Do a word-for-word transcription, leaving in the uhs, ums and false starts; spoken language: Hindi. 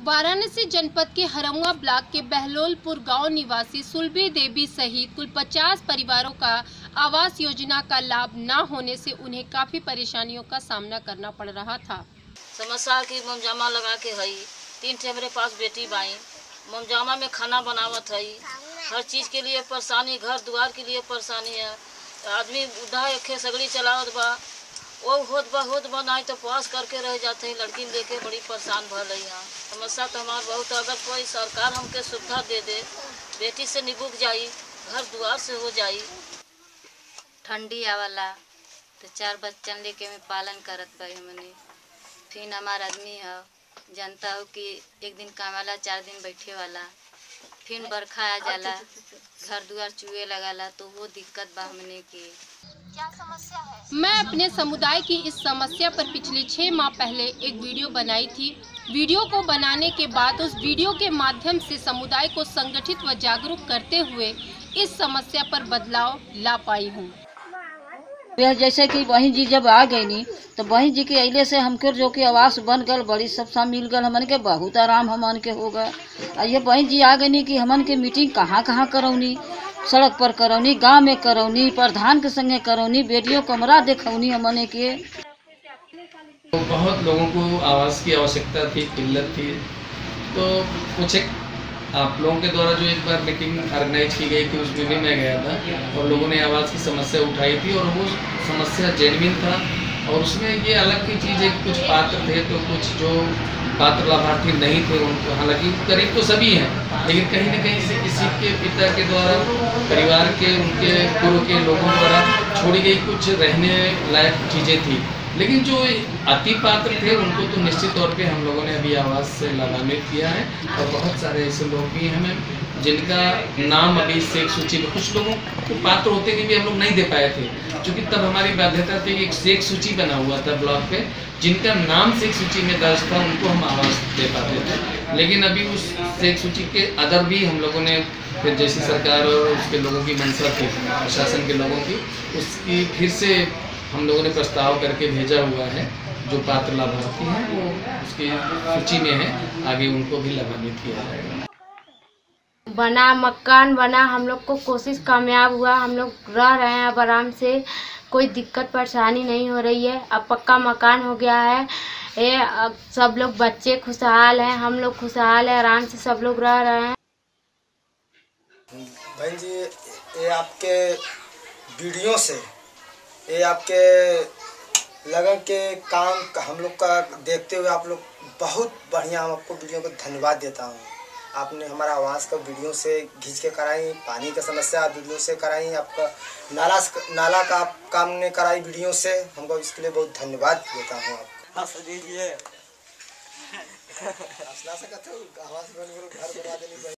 वाराणसी जनपद के हरमुआ ब्लॉक के बहलोलपुर गांव निवासी सुलभी देवी सहित कुल पचास परिवारों का आवास योजना का लाभ न होने से उन्हें काफी परेशानियों का सामना करना पड़ रहा था। समस्या की मोमजामा लगा के हई, तीन ठे मेरे पास बेटी बाई, मोमजामा में खाना बनावत हई, हर चीज के लिए परेशानी, घर द्वार के लिए परेशानी है। आदमी बुढ़ा एक सगड़ी चलावत बा, वो होत बा होत बा नहीं तो पास करके रह जाते हैं। लड़की लेके बड़ी परेशान भर रही है। समस्या तो हमार बहुत, अगर कोई सरकार हमके सुविधा दे दे, बेटी से निबुक जाई, घर द्वार से हो जाई। ठंडी आवाला तो चार बच्चन लेके मैं पालन करत बाई हमने। फिर हमार आदमी है, जनता हो कि एक दिन काम वाला चार दिन बैठे वाला, फिर बरखा आ जाला, घर द्वार चुए लगाला, तो वो दिक्कत बा हमने की। क्या समस्या है? मैं अपने समुदाय की इस समस्या पर पिछले छह माह पहले एक वीडियो बनाई थी। वीडियो को बनाने के बाद उस वीडियो के माध्यम से समुदाय को संगठित व जागरूक करते हुए इस समस्या पर बदलाव ला पाई हूँ। जैसे कि बहन जी जब आ गई नी तो बहन जी के अइले से हमके जो कि आवास बन गल, बड़ी सब सब मिल गल, हमन के बहुत आराम हमन के हो गया। ये बहन जी आ गई नी कि हमन के मीटिंग कहाँ कहाँ करौनी, सड़क पर करौनी, गांव में करौनी, प्रधान के संगे करौनी, वीडियो कैमरा देखौनी हमने के। तो बहुत लोगों को आवास की आवश्यकता थी, किल्लत थी, तो कुछ एक आप लोगों के द्वारा जो एक बार मीटिंग ऑर्गेनाइज की गई थी उसमें भी मैं गया था और लोगों ने आवास की समस्या उठाई थी और वो समस्या जेन्युइन था। और उसमें ये अलग की चीज़ है कि कुछ पात्र थे तो कुछ जो पात्र लाभार्थी नहीं थे उनको, हालांकि करीब तो सभी हैं, लेकिन कहीं ना कहीं से किसी के पिता के द्वारा, परिवार के, उनके पूर्व के लोगों द्वारा छोड़ी गई कुछ रहने लायक चीज़ें थी। लेकिन जो अति पात्र थे उनको तो निश्चित तौर पे हम लोगों ने अभी आवास से लाभान्वित किया है। और बहुत सारे ऐसे लोग भी हैं मैम जिनका नाम अभी शेख सूची में, कुछ लोगों को पात्र होते हुए भी हम लोग नहीं दे पाए थे, क्योंकि तब हमारी बाध्यता थी कि एक शेख सूची बना हुआ था ब्लॉक पे, जिनका नाम शेख सूची में दर्ज था उनको हम आवास दे पाते थे। लेकिन अभी उस शेख सूची के अदर भी हम लोगों ने फिर जैसी सरकार और उसके लोगों की मंशा थी, प्रशासन के लोगों की, उसकी फिर से हम लोगों ने प्रस्ताव करके भेजा हुआ है। जो पात्र लाभार्थी हैं वो उसकी सूची में है, आगे उनको भी लाभान्वित किया जाएगा। बना मकान बना, हम लोग को कोशिश कामयाब हुआ, हम लोग रह रहे हैं अब आराम से, कोई दिक्कत परेशानी नहीं हो रही है। अब पक्का मकान हो गया है, ये अब सब लोग बच्चे खुशहाल हैं, हम लोग खुशहाल है, आराम से सब लोग रह रहे हैं। बहन जी, ये आपके वीडियो से, ये आपके लगन के काम हम लोग का देखते हुए आप लोग बहुत बढ़िया, हम आपको वीडियो को धन्यवाद देता हूँ। आपने हमारा आवास का वीडियो से खींच के कराई, पानी का समस्या वीडियो से कराई, आपका नाला नाला का काम ने कराई वीडियो से, हमको इसके लिए बहुत धन्यवाद देता हूँ आपको।